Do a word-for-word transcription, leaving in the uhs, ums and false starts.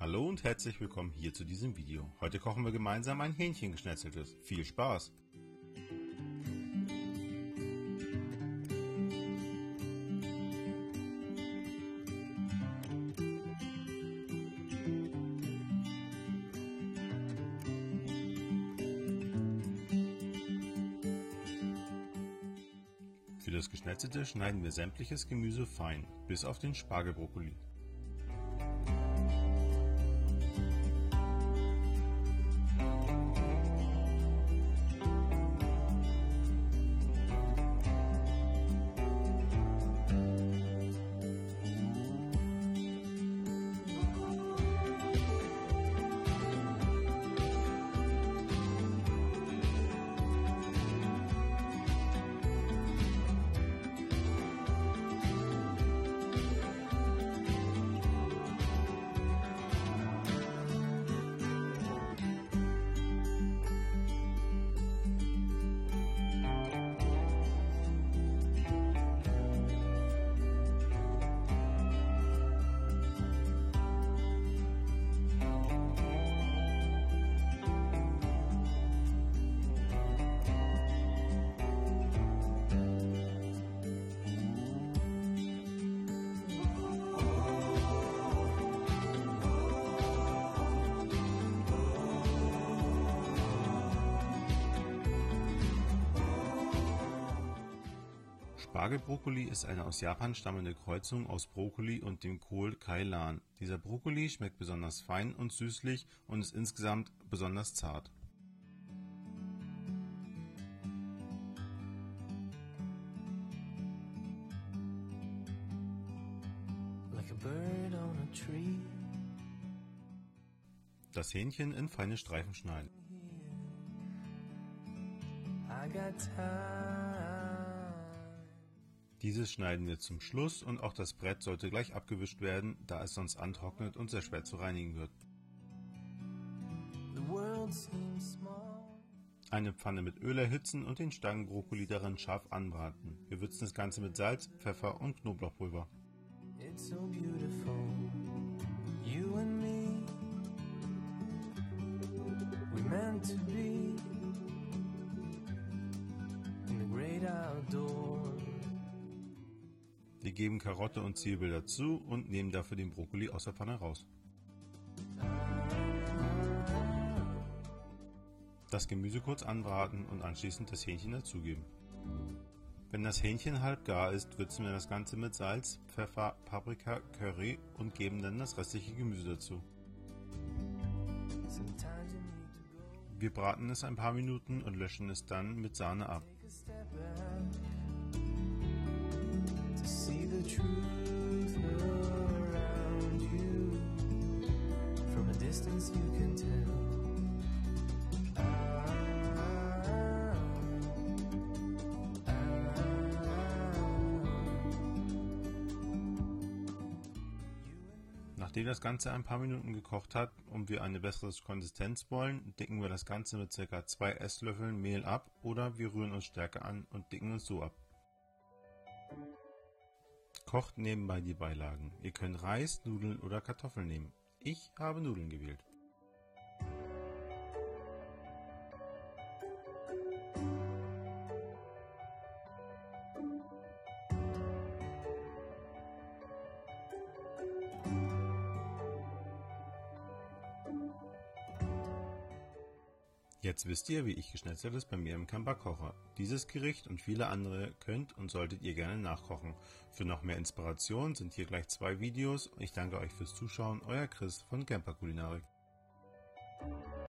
Hallo und herzlich willkommen hier zu diesem Video. Heute kochen wir gemeinsam ein Hähnchengeschnetzeltes. Viel Spaß! Für das Geschnetzelte schneiden wir sämtliches Gemüse fein, bis auf den Spargelbrokkoli. Spargelbrokkoli ist eine aus Japan stammende Kreuzung aus Brokkoli und dem Kohl Kailan. Dieser Brokkoli schmeckt besonders fein und süßlich und ist insgesamt besonders zart. Like a bird on a tree. Das Hähnchen in feine Streifen schneiden. I got time. Dieses schneiden wir zum Schluss und auch das Brett sollte gleich abgewischt werden, da es sonst antrocknet und sehr schwer zu reinigen wird. The world seems small. Eine Pfanne mit Öl erhitzen und den Stangenbrokkoli darin scharf anbraten. Wir würzen das Ganze mit Salz, Pfeffer und Knoblauchpulver. It's so beautiful. You and me. We meant to be in the great outdoors. Wir geben Karotte und Zwiebel dazu und nehmen dafür den Brokkoli aus der Pfanne raus. Das Gemüse kurz anbraten und anschließend das Hähnchen dazugeben. Wenn das Hähnchen halb gar ist, würzen wir das Ganze mit Salz, Pfeffer, Paprika, Curry und geben dann das restliche Gemüse dazu. Wir braten es ein paar Minuten und löschen es dann mit Sahne ab. See the truth around you. From a distance you can tell. Ah, ah, Nachdem das Ganze ein paar Minuten gekocht hat und wir eine bessere Konsistenz wollen, dicken wir das Ganze mit ca. zwei Esslöffeln Mehl ab oder wir rühren uns stärker an und dicken es so ab. Kocht nebenbei die Beilagen. Ihr könnt Reis, Nudeln oder Kartoffeln nehmen. Ich habe Nudeln gewählt. Jetzt wisst ihr, wie ich Geschnetzeltes bei mir im Camper koche. Dieses Gericht und viele andere könnt und solltet ihr gerne nachkochen. Für noch mehr Inspiration sind hier gleich zwei Videos. Ich danke euch fürs Zuschauen. Euer Chris von Camper Kulinarik.